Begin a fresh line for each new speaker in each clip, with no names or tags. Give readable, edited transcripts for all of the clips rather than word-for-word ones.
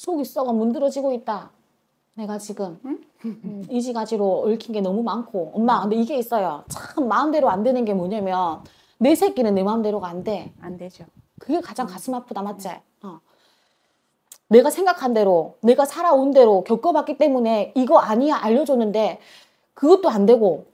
속이 썩어 문드러지고 있다. 내가 지금 이지가지로 얽힌 게 너무 많고 엄마 근데 이게 있어요. 참 마음대로 안 되는 게 뭐냐면 내 새끼는 내 마음대로가 안 돼.
안 되죠.
그게 가장 가슴 아프다 맞지? 내가 생각한 대로 내가 살아온 대로 겪어봤기 때문에 이거 아니야 알려줬는데 그것도 안 되고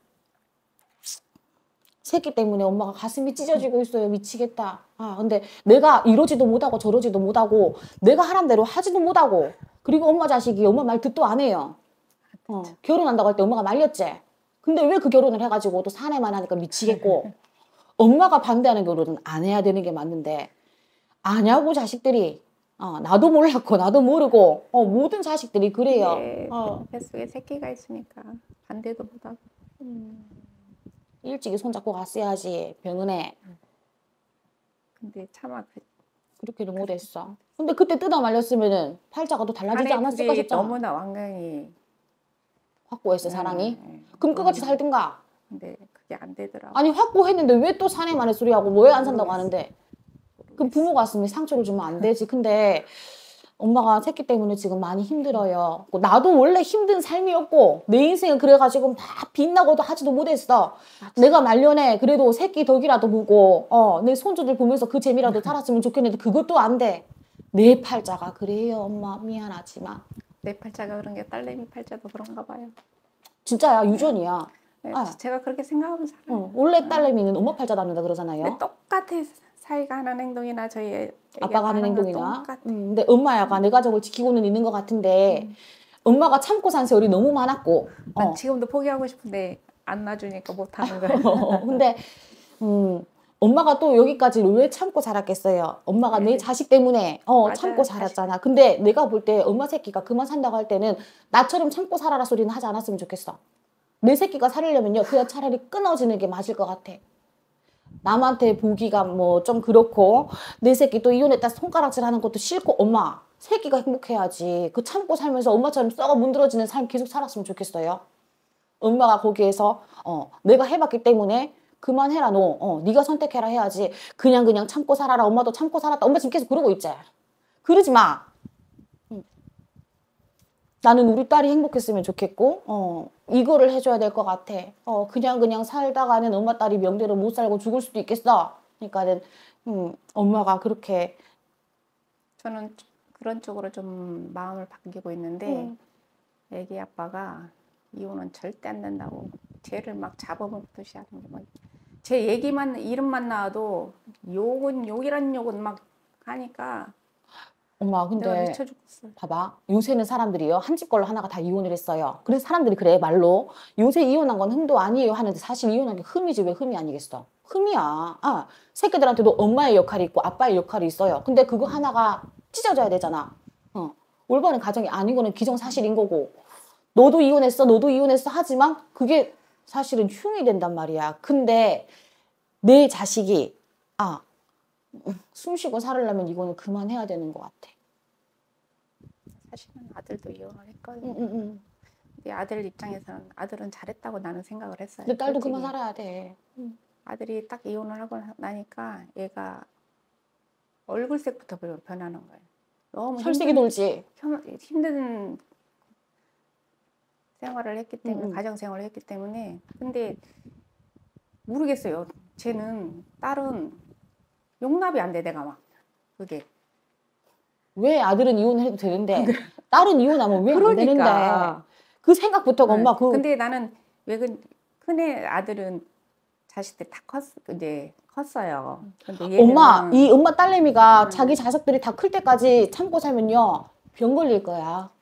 새끼 때문에 엄마가 가슴이 찢어지고 있어요. 미치겠다. 근데 내가 이러지도 못하고 저러지도 못하고 내가 하란 대로 하지도 못하고 그리고 엄마 자식이 엄마 말 듣도 안 해요. 결혼한다고 할 때 엄마가 말렸지. 근데 왜 그 결혼을 해가지고 또 사내만 하니까 미치겠고 엄마가 반대하는 결혼은 안 해야 되는 게 맞는데 아냐고 자식들이 나도 몰랐고 나도 모르고 모든 자식들이 그래요.
뱃속에 새끼가 있으니까 반대도 못하고.
일찍이 손잡고 갔어야지 병원에.
근데 차마
그렇게도 못했어. 근데 그때 뜯어 말렸으면은 팔자가 또 달라지지 않았을까 싶잖아.
너무나 완강히
확고했어 사랑이. 그럼 끝까지 살든가.
근데 그게 안 되더라고.
아니 확고했는데 왜 또 사내만의 소리하고 왜 안 산다고 하는데. 그럼 부모가 왔으면 상처를 주면 안 되지. 근데 엄마가 새끼 때문에 지금 많이 힘들어요. 나도 원래 힘든 삶이었고 내 인생은 그래가지고 막 빛나고도 하지도 못했어. 맞아. 내가 말년에 그래도 새끼 덕이라도 보고 내 손주들 보면서 그 재미라도 살았으면 좋겠는데 그것도 안 돼. 내 팔자가 그래요 엄마 미안하지만.
내 팔자가 그런 게 딸내미 팔자도 그런가 봐요.
진짜야 유전이야.
네, 제가 그렇게 생각하면 살아요.
원래 딸내미는 엄마 팔자 닮는다 그러잖아요.
똑같아. 사이가 하는 행동이나 저희
아빠가 하는 행동이나. 근데 엄마야가 내 가족을 지키고는 있는 것 같은데 엄마가 참고 산 세월이 너무 많았고.
난 지금도 포기하고 싶은데 안 놔주니까 못하는 거야.
근데 엄마가 또 여기까지 왜 참고 자랐겠어요. 엄마가 내 자식 때문에 참고 자랐잖아. 근데 내가 볼 때 엄마 새끼가 그만 산다고 할 때는 나처럼 참고 살아라 소리는 하지 않았으면 좋겠어. 내 새끼가 살려면요 그냥 차라리 끊어지는 게 맞을 것 같아. 남한테 보기가 뭐 좀 그렇고 내 새끼 또 이혼했다 손가락질 하는 것도 싫고 엄마 새끼가 행복해야지. 그 참고 살면서 엄마처럼 썩어 문드러지는 삶 계속 살았으면 좋겠어요. 엄마가 거기에서 내가 해봤기 때문에 그만해라 너 네가 선택해라 해야지. 그냥 참고 살아라. 엄마도 참고 살았다. 엄마 지금 계속 그러고 있지. 그러지 마. 나는 우리 딸이 행복했으면 좋겠고 이거를 해줘야 될 것 같아. 그냥 살다가는 엄마 딸이 명대로 못 살고 죽을 수도 있겠어. 그러니까는 엄마가 그렇게
저는 그런 쪽으로 좀 마음을 바뀌고 있는데 애기 아빠가 이혼은 절대 안 된다고 쟤를 막 잡아먹듯이 하는 게 막 제 얘기만 이름만 나와도 욕이란 욕은 막 하니까
엄마 근데 봐봐 요새는 사람들이요 한 집 걸로 하나가 다 이혼을 했어요. 그래서 사람들이 그래 말로 요새 이혼한 건 흠도 아니에요 하는데 사실 이혼한 게 흠이지 왜 흠이 아니겠어. 흠이야. 새끼들한테도 엄마의 역할이 있고 아빠의 역할이 있어요. 근데 그거 하나가 찢어져야 되잖아. 올바른 가정이 아닌 거는 기정사실인 거고 너도 이혼했어 하지만 그게 사실은 흉이 된단 말이야. 근데 내 자식이 숨 쉬고 살으려면 이거는 그만해야 되는 것 같아.
사실은 아들도 이혼을 했거든요. 근데 아들 입장에서는 아들은 잘했다고 나는 생각을 했어요.
근데 딸도 솔직히. 그만 살아야 돼.
아들이 딱 이혼을 하고 나니까 얘가 얼굴색부터 변하는 거예요. 너무
혈색이 돌지.
힘든 생활을 했기 때문에 가정생활을 했기 때문에 근데 모르겠어요. 쟤는 딸은 용납이 안 돼. 내가 막 그게
왜 아들은 이혼을 해도 되는데 딸은 이혼하면 왜 안 되는데 그 생각부터가 엄마
근데 나는 왜 큰애 아들은 자식들이 다 이제 컸어요. 근데
엄마 이 엄마 딸내미가 자기 자식들이 다 클 때까지 참고 살면요 병 걸릴 거야.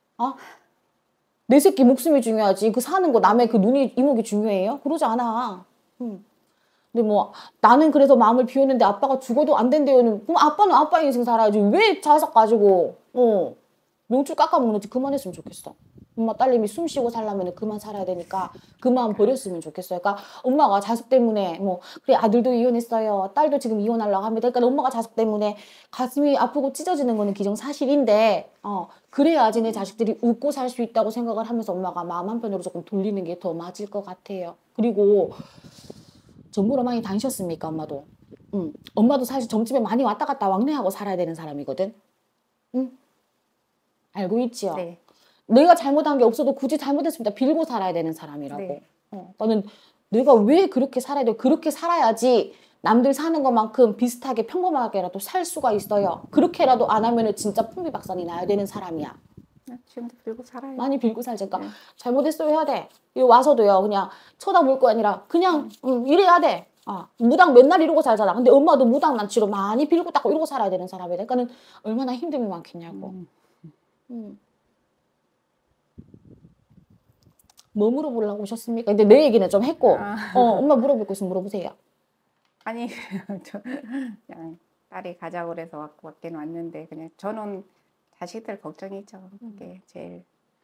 내 새끼 목숨이 중요하지. 그 사는 거 남의 그 눈이 이목이 중요해요? 그러지 않아. 근데 뭐 나는 그래서 마음을 비웠는데 아빠가 죽어도 안 된대요는 그럼 아빠는 아빠 인생 살아야지. 왜 자식 가지고 명줄 깎아먹는지 그만했으면 좋겠어. 엄마 딸내미 숨 쉬고 살려면 그만 살아야 되니까 그만 버렸으면 좋겠어요. 그러니까 엄마가 자식 때문에 뭐 그래 아들도 이혼했어요. 딸도 지금 이혼하려고 합니다. 그러니까 엄마가 자식 때문에 가슴이 아프고 찢어지는 거는 기정사실인데 그래야지 내 자식들이 웃고 살 수 있다고 생각을 하면서 엄마가 마음 한편으로 조금 돌리는 게 더 맞을 것 같아요. 그리고 전보러 많이 다니셨습니까 엄마도? 엄마도 사실 점집에 많이 왔다 갔다 왕래하고 살아야 되는 사람이거든. 알고 있지요?
네.
내가 잘못한 게 없어도 굳이 잘못했습니다. 빌고 살아야 되는 사람이라고.
네.
나는 내가 왜 그렇게 살아야 돼? 그렇게 살아야지 남들 사는 것만큼 비슷하게 평범하게라도 살 수가 있어요. 그렇게라도 안 하면은 진짜 풍비박산이 나야 되는 사람이야.
지금도 빌고 살아요.
많이 빌고 살자. 그러니까
네.
잘못했어요 해야 돼. 여기 와서도요. 그냥 쳐다볼 거 아니라 그냥 이래야 돼. 무당 맨날 이러고 살잖아. 근데 엄마도 무당 난치로 많이 빌고 닦고 이러고 살아야 되는 사람이야. 그러니까는 얼마나 힘듦이 많겠냐고. 뭐 물어보려고 오셨습니까? 근데 내 얘기는 좀 했고, 엄마 물어볼 거 있으면 물어보세요.
아니, 저 그냥 딸이 가자고 그래서 왔긴 왔는데 그냥 저는 자식들 걱정이죠. 그게 제일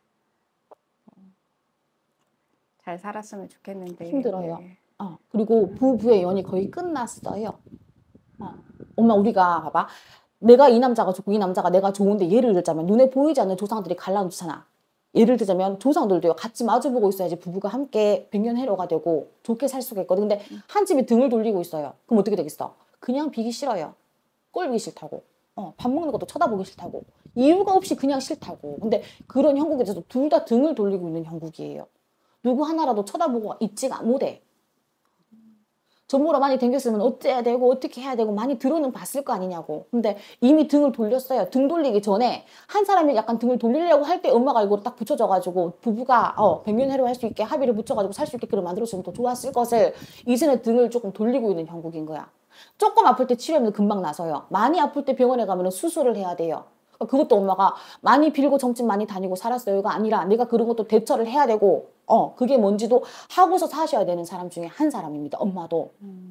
잘 살았으면 좋겠는데
힘들어요.
예.
그리고 부부의 연이 거의 끝났어요. 엄마 우리가 봐봐. 내가 이 남자가 좋고 이 남자가 내가 좋은데 예를 들자면 눈에 보이지 않는 조상들이 갈라놓잖아. 예를 들자면 조상들도요. 같이 마주보고 있어야지 부부가 함께 백년해로가 되고 좋게 살 수가 있거든. 근데 한 집이 등을 돌리고 있어요. 그럼 어떻게 되겠어? 그냥 비기 싫어요. 꼴보기 싫다고. 밥 먹는 것도 쳐다보기 싫다고. 이유가 없이 그냥 싫다고. 근데 그런 형국에 대해서 둘 다 등을 돌리고 있는 형국이에요. 누구 하나라도 쳐다보고 있지가 못해. 전보라 많이 댕겼으면 어째야 되고 어떻게 해야 되고 많이 들어는 봤을 거 아니냐고. 근데 이미 등을 돌렸어요. 등 돌리기 전에 한 사람이 약간 등을 돌리려고 할 때 엄마가 이거 딱 붙여줘가지고 부부가 백년해로 할 수 있게 합의를 붙여가지고 살 수 있게 그걸 만들어주면 더 좋았을 것을 이제는 등을 조금 돌리고 있는 형국인 거야. 조금 아플 때 치료하면 금방 나서요. 많이 아플 때 병원에 가면 수술을 해야 돼요. 그것도 엄마가 많이 빌고 점집 많이 다니고 살았어요가 아니라 내가 그런 것도 대처를 해야 되고 그게 뭔지도 하고서 사셔야 되는 사람 중에 한 사람입니다. 엄마도.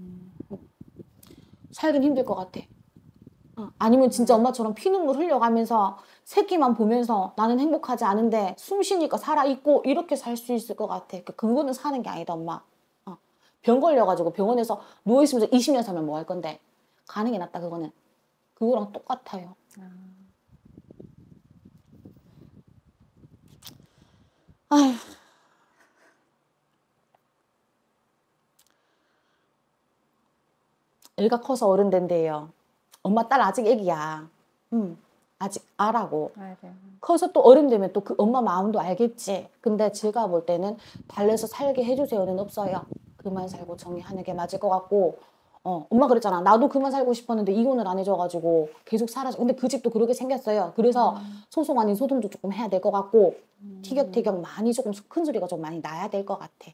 살긴 힘들 것 같아. 아니면 진짜 엄마처럼 피눈물 흘려가면서 새끼만 보면서 나는 행복하지 않은데 숨 쉬니까 살아있고 이렇게 살 수 있을 것 같아. 그거는 사는 게 아니다 엄마. 병 걸려가지고 병원에서 누워있으면서 20년 살면 뭐 할 건데. 가는 게 낫다 그거는. 그거랑 똑같아요. 아휴. 애가 커서 어른 된대요. 엄마 딸 아직 애기야. 아직 아라고.
맞아요.
커서 또 어른 되면 또 그 엄마 마음도 알겠지. 근데 제가 볼 때는 달래서 살게 해주세요는 없어요. 그만 살고 정리하는 게 맞을 것 같고 엄마 그랬잖아. 나도 그만 살고 싶었는데 이혼을 안 해줘가지고 계속 살아서. 근데 그 집도 그렇게 생겼어요. 그래서 소송 아닌 소송도 조금 해야 될 것 같고 티격태격 많이 조금 큰 소리가 좀 많이 나야 될 것 같아.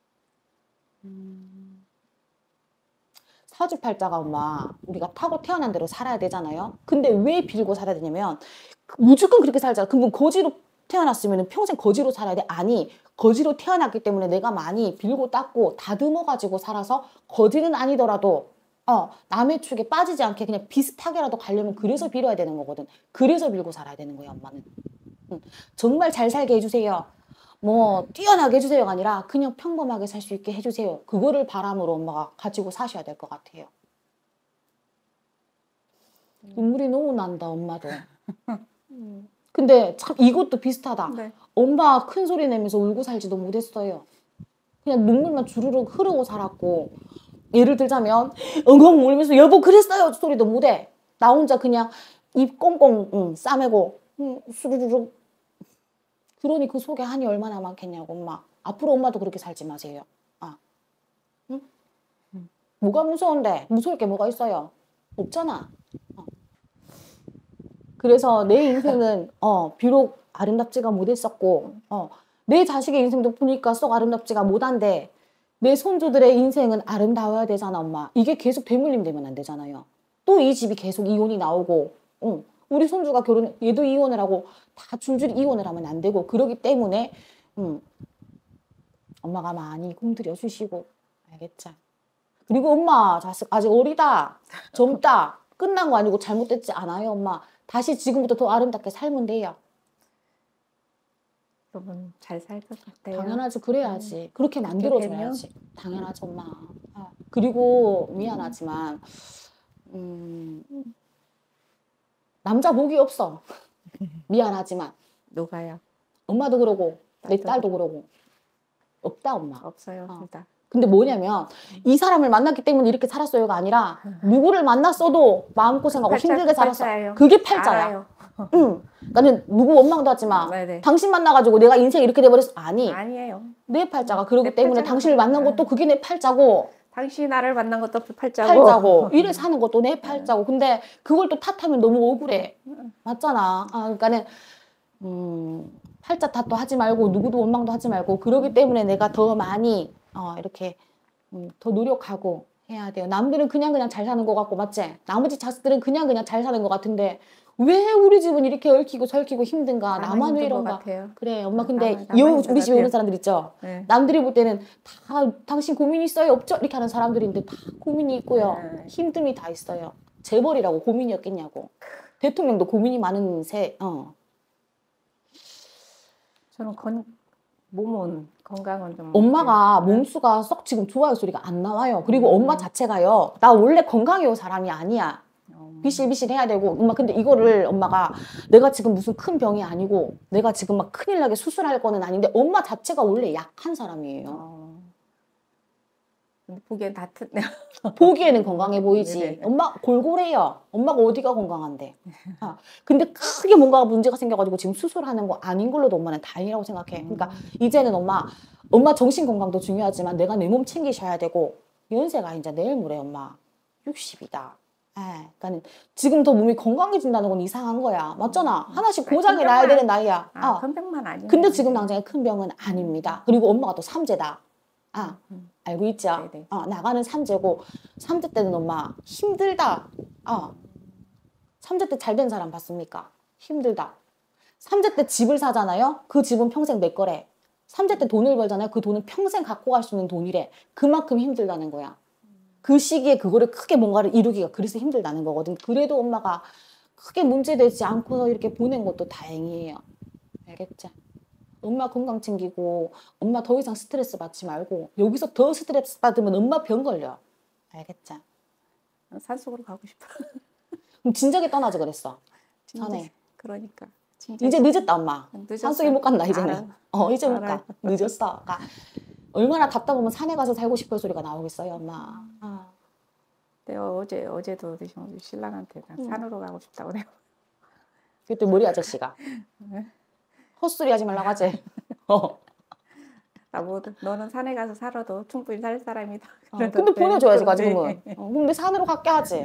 사주팔자가 엄마 우리가 타고 태어난 대로 살아야 되잖아요. 근데 왜 빌고 살아야 되냐면 무조건 그렇게 살잖아. 그럼 거지로 태어났으면 평생 거지로 살아야 돼? 아니 거지로 태어났기 때문에 내가 많이 빌고 닦고 다듬어가지고 살아서 거지는 아니더라도 남의 축에 빠지지 않게 그냥 비슷하게라도 가려면 그래서 빌어야 되는 거거든. 그래서 빌고 살아야 되는 거야 엄마는. 정말 잘 살게 해주세요. 뭐 뛰어나게 해주세요가 아니라 그냥 평범하게 살 수 있게 해주세요. 그거를 바람으로 엄마가 가지고 사셔야 될 것 같아요. 눈물이 너무 난다 엄마도. 근데 참 이것도 비슷하다.
네.
엄마 큰 소리 내면서 울고 살지도 못했어요. 그냥 눈물만 주르륵 흐르고 살았고 예를 들자면 엉엉 울면서 여보 그랬어요 소리도 못해. 나 혼자 그냥 입 꽁꽁 싸매고 수르르륵. 그러니 그 속에 한이 얼마나 많겠냐고 엄마. 앞으로 엄마도 그렇게 살지 마세요. 응? 뭐가 무서운데? 무서울 게 뭐가 있어요? 없잖아. 그래서 내 인생은 비록 아름답지가 못했었고 내 자식의 인생도 보니까 썩 아름답지가 못한데 내 손주들의 인생은 아름다워야 되잖아 엄마. 이게 계속 되물림 되면 안 되잖아요. 또 이 집이 계속 이혼이 나오고 우리 손주가 결혼 얘도 이혼을 하고 다 줄줄이 이혼을 하면 안 되고 그러기 때문에 엄마가 많이 공들여 주시고 알겠죠? 그리고 엄마 자식 아직 어리다 젊다 끝난 거 아니고 잘못됐지 않아요 엄마. 다시 지금부터 더 아름답게 살면 돼요.
여러분 잘 살 것 같아요.
당연하지 그래야지. 그렇게 만들어줘야지. 당연하지 엄마. 그리고 미안하지만 남자 복이 없어. 미안하지만.
누가요?
엄마도 그러고 내 딸도 그러고 없다 엄마.
없어요. 진짜.
근데 뭐냐면 이 사람을 만났기 때문에 이렇게 살았어요가 아니라 누구를 만났어도 마음고생하고 힘들게 살았어.
팔자예요.
그게 팔자야.
알아요.
그러니까는 누구 원망도 하지 마.
네네.
당신 만나가지고 내가 인생 이렇게 돼버렸어. 아니,
아니에요.
내 팔자가 그러기
내
때문에
팔자가
당신을 만난 것도 그게 내 팔자고.
당신이 나를 만난 것도 팔자고.
팔자고 일을 사는 것도 내 팔자고. 근데 그걸 또 탓하면 너무 억울해. 맞잖아. 그러니까는 팔자 탓도 하지 말고 누구도 원망도 하지 말고 그러기 때문에 내가 더 많이 이렇게 더 노력하고 해야 돼요. 남들은 그냥 잘 사는 것 같고 맞지? 나머지 자식들은 그냥 잘 사는 것 같은데 왜 우리 집은 이렇게 얽히고 설키고 힘든가? 나만 왜 이런가?
같아요.
그래 엄마 근데
나만
우리 집에
같아요.
오는 사람들 있죠?
네.
남들이 볼 때는 다 당신 고민 있어요? 없죠? 이렇게 하는 사람들인데 다 고민이 있고요.
네.
힘듦이 다 있어요. 재벌이라고 고민이 없겠냐고. 대통령도 고민이 많은
저는 몸은 건강은 좀
엄마가 몸수가 썩 지금 좋아요 소리가 안 나와요. 그리고 엄마 자체가요. 나 원래 건강해요 사람이 아니야. 비실비실 해야 되고 엄마 근데 이거를 엄마가 내가 지금 무슨 큰 병이 아니고 내가 지금 막 큰일 나게 수술할 거는 아닌데 엄마 자체가 원래 약한 사람이에요.
근데 보기엔 다
보기에는 건강해 보이지.
네네.
엄마 골골해요. 엄마가 어디가 건강한데. 근데 크게 뭔가 문제가 생겨가지고 지금 수술하는 거 아닌 걸로도 엄마는 다행이라고 생각해. 그러니까 이제는 엄마 정신 건강도 중요하지만 내가 내 몸 챙기셔야 되고 연세가 이제 내일 모레 엄마 60이다. 그러니까 지금 더 몸이 건강해진다는 건 이상한 거야. 맞잖아. 하나씩 고장이 나야 되는 나이야.
큰 병만 아니에요.
근데 지금 당장에 큰 병은 아닙니다. 그리고 엄마가 또 삼재다. 알고 있죠?
네네.
나가는 삼재고 삼재 때는 엄마 힘들다. 삼재 때 잘 된 사람 봤습니까? 힘들다. 삼재 때 집을 사잖아요. 그 집은 평생 내 거래. 삼재 때 돈을 벌잖아요. 그 돈은 평생 갖고 갈 수 있는 돈이래. 그만큼 힘들다는 거야. 그 시기에 그거를 크게 뭔가를 이루기가 그래서 힘들다는 거거든. 그래도 엄마가 크게 문제되지 않고서 이렇게 보낸 것도 다행이에요. 알겠지? 엄마 건강 챙기고 엄마 더 이상 스트레스 받지 말고 여기서 더 스트레스 받으면 엄마 병 걸려. 알겠지?
산속으로 가고 싶어.
그럼 진작에 떠나지 그랬어. 전에.
그러니까.
이제 늦었다 엄마.
늦었어.
산속에 못 간다 이제는. 이제 못
알아요.
가. 늦었어. 그러니까 얼마나 답답하면 산에 가서 살고 싶은 소리가 나오겠어요 엄마.
내가 어제도 신랑한테 나 산으로 가고 싶다고 내가.
그때 머리 아저씨가 헛소리 하지 말라고 하지.
너는 산에 가서 살아도 충분히 살 사람이다.
근데 보내줘야지
네.
지금은. 근데 산으로 갈게 하지.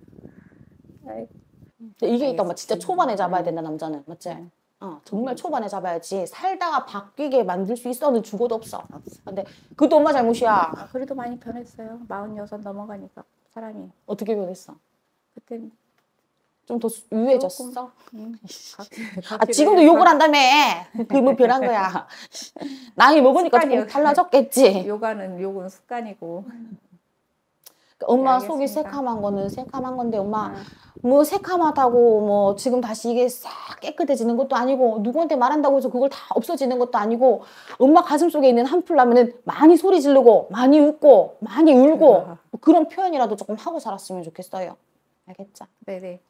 근데 이게 있다 엄마 진짜 초반에 잡아야 된다 남자는. 맞지? 정말 초반에 잡아야지 살다가 바뀌게 만들 수 있어는 죽어도 없어. 근데 그것도 엄마 잘못이야.
그래도 많이 변했어요. 46 넘어가니까 사람이.
어떻게 변했어?
그때
좀 더 유해졌어?
각기
지금도 욕을 한다며. 그게 뭐 변한 거야. 나이 먹으니까 조금 달라졌겠지.
욕은 습관이고.
엄마
알겠습니다.
속이 새카만 거는 새카만 건데 엄마 뭐 새카맣다고 뭐 지금 다시 이게 싹 깨끗해지는 것도 아니고 누구한테 말한다고 해서 그걸 다 없어지는 것도 아니고 엄마 가슴속에 있는 한풀 나면은 많이 소리 지르고 많이 웃고 많이 울고 뭐 그런 표현이라도 조금 하고 살았으면 좋겠어요. 알겠죠?
네네.